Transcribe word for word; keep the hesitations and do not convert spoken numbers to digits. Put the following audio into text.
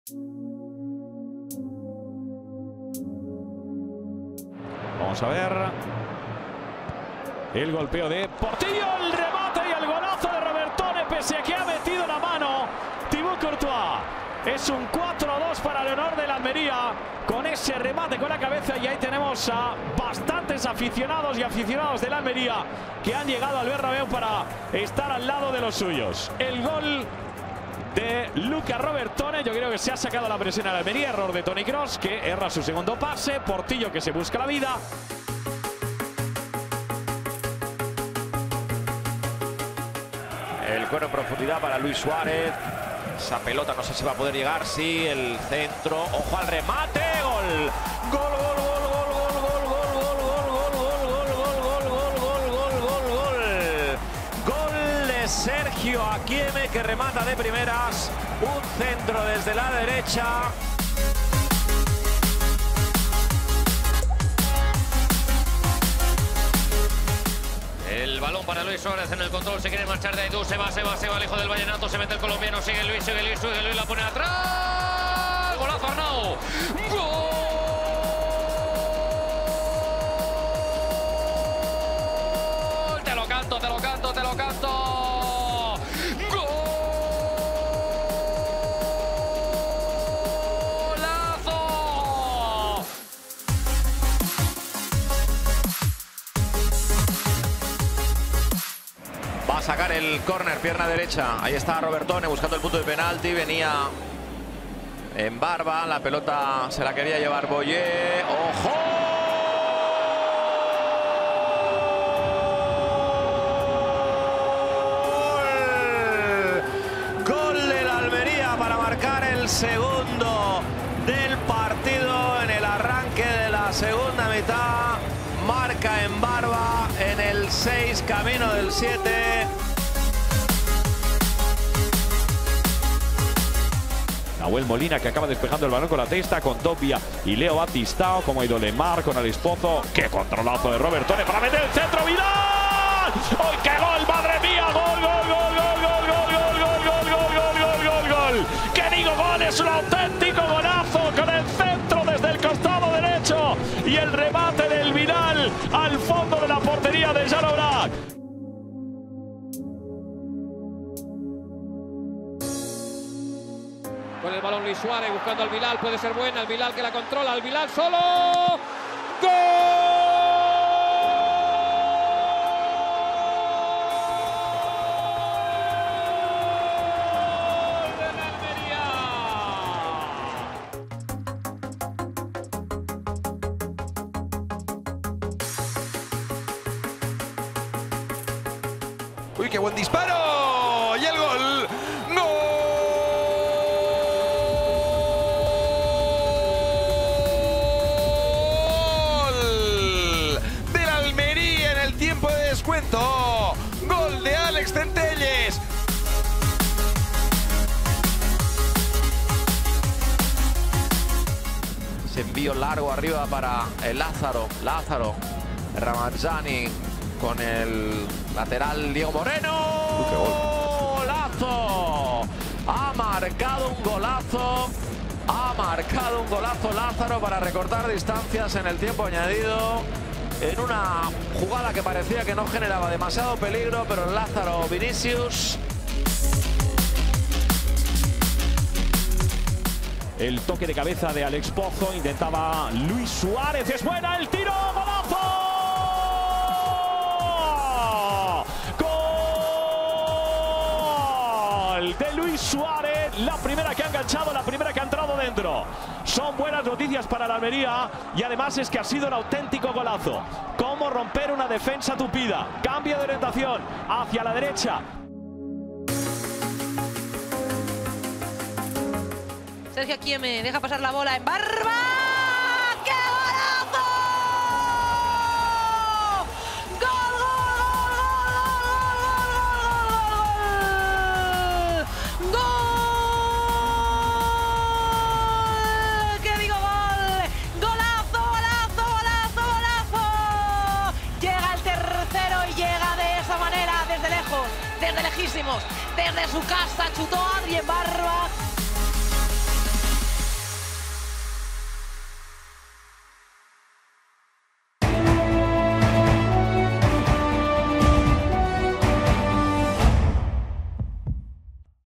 Vamos a ver. El golpeo de Portillo, el remate y el golazo de Robertone, pese a que ha metido la mano Thibaut Courtois. Es un cuatro a dos para Leonor de la Almería con ese remate con la cabeza, y ahí tenemos a bastantes aficionados y aficionados de la Almería que han llegado al Bernabéu para estar al lado de los suyos. El gol de Luca Robertone, yo creo que se ha sacado la presión a la Almería. Error de Toni Kroos, que erra su segundo pase. Portillo, que se busca la vida. El cuero en profundidad para Luis Suárez. Esa pelota no sé si va a poder llegar. Sí, el centro. Ojo al remate. Gol. Gol, gol, gol, gol, gol, gol, gol, gol, gol, gol, gol, gol, gol, gol, gol. Gol de Sergio Akieme, que remata de primeras. Un centro desde la derecha. El balón para Luis Suárez en el control, se quiere marchar de Edu, se va, se va, se va, el hijo del vallenato, se mete el colombiano, sigue Luis, sigue Luis, sigue Luis, la pone atrás. Golazo Arnau. Gol. Te lo canto, te lo canto, te lo canto. Golazo. Va a sacar el córner, pierna derecha. Ahí está Robertone buscando el punto de penalti. Venía en Barba. La pelota se la quería llevar Boyé. ¡Ojo! ¡Gol! Gol de la Almería para marcar el segundo del partido en el arranque de la segunda mitad. Marca en Barba en el seis, camino del siete. Nahuel Molina, que acaba despejando el balón con la testa, con Dobbia y Leo Batistao, como ha ido Lemar con Alex Pozo. ¡Qué controlazo de Robertone para meter el centro! ¡Vidal! ¡Ay, qué gol! ¡Madre mía! ¡Gol, gol, gol, gol, gol, gol, gol, gol, gol, gol, gol, gol, gol, gol! ¡Qué digo gol! Es un auténtico golazo con el centro desde el costado derecho y el remate del Vidal al fondo de la portería de Jan Oblak. Con el balón Luis Suárez buscando al Bilal, puede ser buena, el Bilal que la controla, el Bilal solo. ¡Gol! ¡De la Almería! ¡Uy, qué buen disparo! ¡Y el gol! ¡Gol! Tiempo de descuento. Gol de Alex Centelles. Ese envío largo arriba para el Lázaro. Lázaro. Ramazzani con el lateral Diego Moreno. Uh, qué gol. ¡Golazo! Ha marcado un golazo. Ha marcado un golazo Lázaro para recortar distancias en el tiempo añadido. En una jugada que parecía que no generaba demasiado peligro, pero Lázaro Vinicius. El toque de cabeza de Alex Pozo, intentaba Luis Suárez, es buena, el tiro, golazo. Gol de Luis Suárez, la primera que ha enganchado, la primera que ha entrado dentro. Son buenas noticias para la Almería y además es que ha sido un auténtico golazo. Cómo romper una defensa tupida. Cambio de orientación hacia la derecha. Sergio Akieme deja pasar la bola en Barba. ¡Qué golazo! ¡Gol, gol, gol, gol, gol, gol, gol, gol, gol! ¡Gol! ¿Qué digo gol? ¡Golazo, golazo, golazo, golazo! Llega el tercero y llega de esa manera, desde lejos, desde lejísimos, desde su casa, chutó Adrien Barba.